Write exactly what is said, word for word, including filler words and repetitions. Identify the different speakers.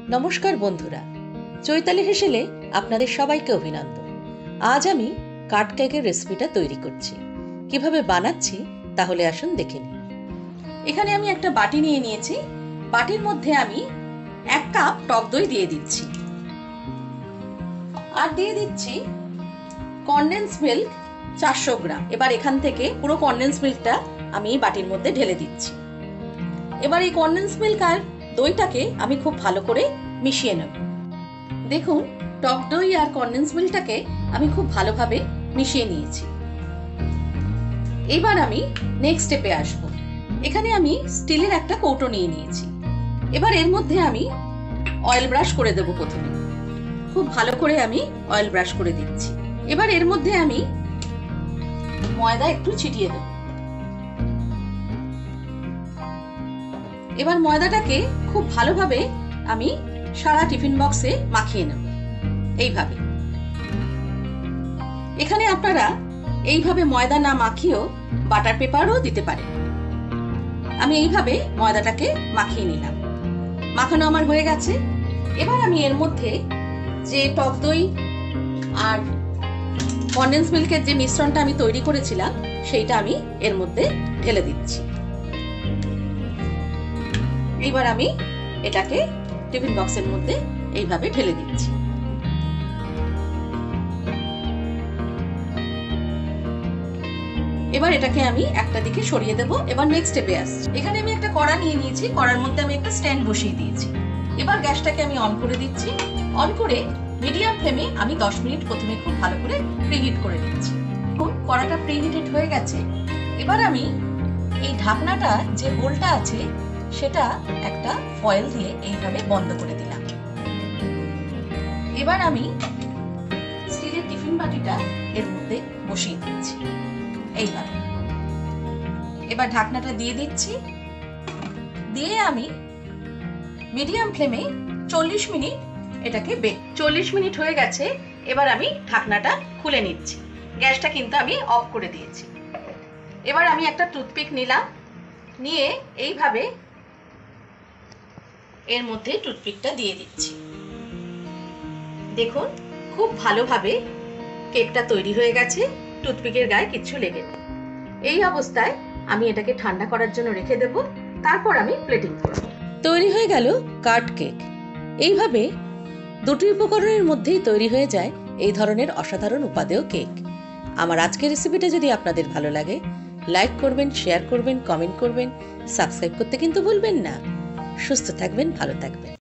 Speaker 1: নমস্কার বন্ধুরা, চৈতালি হেসেলে আপনাদের সবাইকে অভিনন্দন। আজ আমি কাট কেকের রেসিপিটা তৈরি করছি। কিভাবে বানাচ্ছি তাহলে আসুন দেখে নিই। এখানে আমি একটা বাটি নিয়ে নিয়েছি। বাটির মধ্যে আমি এক কাপ টক দই দিয়ে দিচ্ছি, আর দিয়ে দিচ্ছি কনডেন্স মিল্ক চারশো গ্রাম। এবার এখান থেকে পুরো কনডেন্স মিল্কটা আমি বাটির মধ্যে ঢেলে দিচ্ছি। এবার এই কনডেন্স মিল্ক আর দইটাকে আমি খুব ভালো করে মিশিয়ে নেব। দেখুন, টক দই আর কনডেন্স মিল্কটাকে আমি খুব ভালোভাবে মিশিয়ে নিয়েছি। এবার আমি নেক্সট স্টেপে আসব। এখানে আমি স্টিলের একটা কৌটো নিয়ে নিয়েছি। এবার এর মধ্যে আমি অয়েল ব্রাশ করে দেব। প্রথমে খুব ভালো করে আমি অয়েল ব্রাশ করে দিচ্ছি। এবার এর মধ্যে আমি ময়দা একটু ছিটিয়ে দেব। এবার ময়দাটাকে খুব ভালোভাবে আমি সারা টিফিন বক্সে মাখিয়ে নেব। এইভাবে এখানে আপনারা এইভাবে ময়দা না মাখিয়েও বাটার পেপারও দিতে পারেন। আমি এইভাবে ময়দাটাকে মাখিয়ে নিলাম। মাখানো আমার হয়ে গেছে। এবার আমি এর মধ্যে যে টক দই আর কনডেন্স মিল্কের যে মিশ্রণটা আমি তৈরি করেছিলাম সেইটা আমি এর মধ্যে ঢেলে দিচ্ছি। এইবার আমি এটাকে টিফিন বক্সের মধ্যে এইভাবে ঢেলে দিচ্ছি। এবার এটাকে আমি একটা দিকে সরিয়ে দেব। এবার নেক্সট স্টেপে আসছি। এখানে আমি একটা কড়া নিয়ে নিয়েছি। কড়ার মধ্যে আমি একটা স্ট্যান্ড বসিয়ে দিয়েছি। এবার গ্যাসটাকে আমি অন করে দিচ্ছি। অন করে মিডিয়াম ফ্লেমে আমি দশ মিনিট প্রথমে খুব ভালো করে প্রিহিট করে নিচ্ছি। কড়াটা প্রিহিটেড হয়ে গেছে। এবার আমি এই ঢাকনাটা যে হোলটা আছে সেটা একটা ফয়েল দিয়ে এইভাবে বন্ধ করে দিলাম। এবার আমি স্টিলের টিফিন বাটিটা এর মধ্যে বসিয়ে দিচ্ছি এইভাবে। এবার ঢাকনাটা দিয়ে দিচ্ছি। দিয়ে আমি মিডিয়াম ফ্লেমে চল্লিশ মিনিট এটাকে বেক। চল্লিশ মিনিট হয়ে গেছে। এবার আমি ঢাকনাটা খুলে নিচ্ছি। গ্যাসটা কিন্তু আমি অফ করে দিয়েছি। এবার আমি একটা টুথপিক নিলাম। নিয়ে এইভাবে এর মধ্যে টুথপিকটা দিয়ে দিচ্ছি। দেখুন, খুব ভালোভাবে কেকটা তৈরি হয়ে গেছে। টুথপিকের গায়ে কিচ্ছু লেগে নেই। এই অবস্থায় আমি এটাকে ঠান্ডা করার জন্য রেখে দেব। তারপর আমি প্লেটিং করব। তৈরি হয়ে গেল কাট কেক। এইভাবে দুটি উপকরণের মধ্যেই তৈরি হয়ে যায় এই ধরনের অসাধারণ উপাদেয় কেক। আমার আজকের রেসিপিটা যদি আপনাদের ভালো লাগে, লাইক করবেন, শেয়ার করবেন, কমেন্ট করবেন, সাবস্ক্রাইব করতে কিন্তু ভুলবেন না। সুস্থ থাকবেন, ভালো থাকবেন।